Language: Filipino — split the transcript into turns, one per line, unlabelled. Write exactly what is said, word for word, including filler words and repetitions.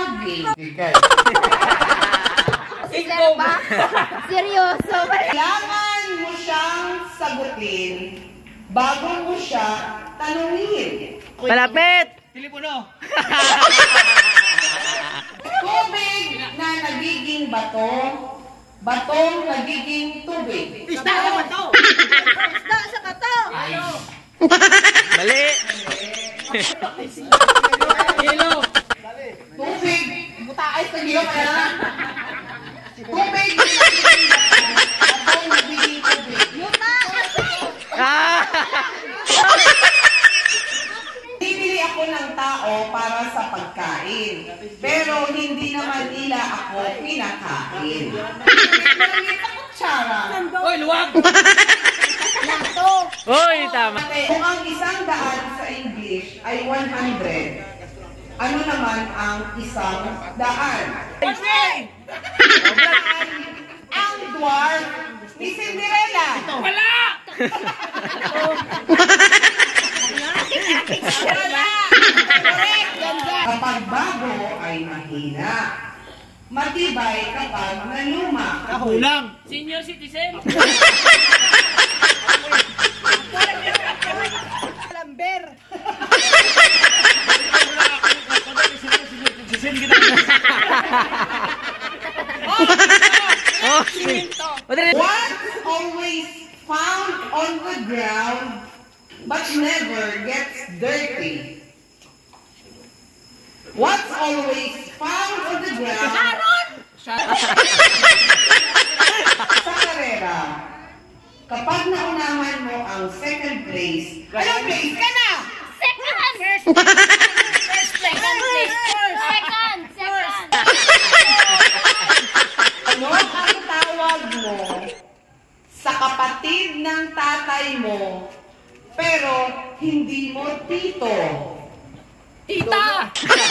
saging.
Ikaw ba? Seryoso ba?
Kailangan mo siyang sagutin bago mo siya tanungin.
Malapit!
Telepono!
Tubig na nagiging bato, batong nagiging tubig.
Isda sa bato!
Isda sa kato!
Mali!
Hilo!
Tubig, butaay sa hilo kaya. Tubig na nagiging bato, batong nagiging tubig.
Yuta!
Ah!
Bibili ako ng tao para sa pagkain, pero hindi naman nila ako pinakain. Kutsara.
Hoy, luwag!
Lato!
Uy, tama!
Kung ang isang daan sa English ay one hundred, ano naman ang isang daan? Ang dwarf ni Cinderella.
Wala!
Wala! Correct! Kapag bago ay mahina. Matibay kapag naluma.
Hulaan! Senior citizen!
Lamber!
Oh, shit!
What's always found on the ground but never gets dirty? What's always found on the ground?
Sharon!
Sa karera, kapag naunahan mo ang second place, anong place ka na?
Second! First! First, second, please. Second! Second!
Ano ang tawag mo sa kapatid ng tatay mo, pero hindi mo tito?
Tita!